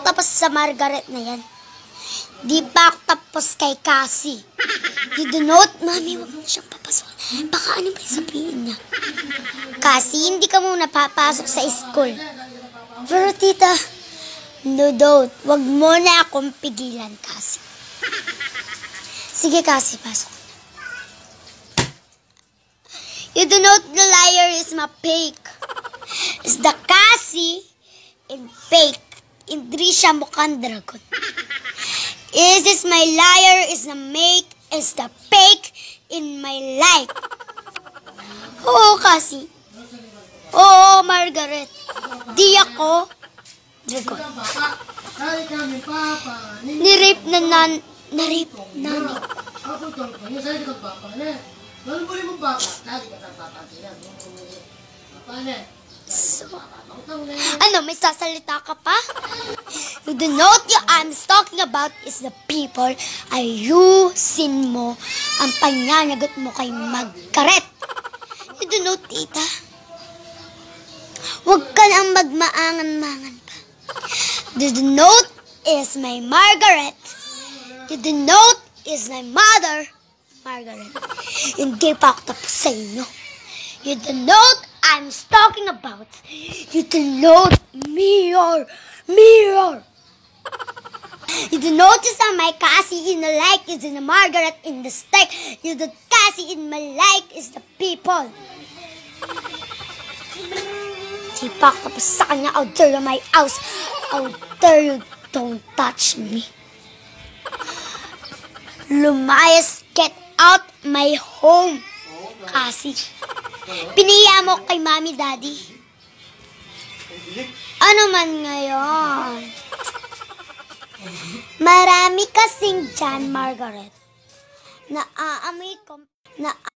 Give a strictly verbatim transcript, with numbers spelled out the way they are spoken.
ako tapos sa Margaret na yan. Di pa ako tapos kay Cassie. You do not, Mami, wag mo siyang papasukin. Baka ano ba yung sabihin niya? Cassie, hindi ka muna papasok sa school. Pero tita, no doubt, wag mo na akong pigilan, Cassie. Sige, Cassie, pasok na. You do not, the liar is my fake. Is the Cassie in fake. Hindi siya mukhang dragon. Is this my liar, is the make, is the fake in my life. Oo, Cassie. Oo, Margaret. Di ako dragon. Nirape na nan... Narape namin. So, ano, may sasalita ka pa? You do not you I'm talking about is the people ayusin mo ang pananagot mo kay Margaret. You do not, tita. Huwag ka nang magmaangan-mangan pa. You do not is my Margaret. You do not is my mother, Margaret. Hindi pa ako tapos sa inyo. You do not I'm talking about. You do not mirror, mirror. You do notice that my Cassie in the like is in the Margaret in the stick. You do Cassie in my like is the people. Di pa ako tapos sa kanya. Out there my house. Out there you don't touch me. Lumayas, get out my home, Cassie. Piniya mo kay Mami, Daddy. Ano man ngayon? Marami kasing dyan, Margaret. Naaamoy ko... Na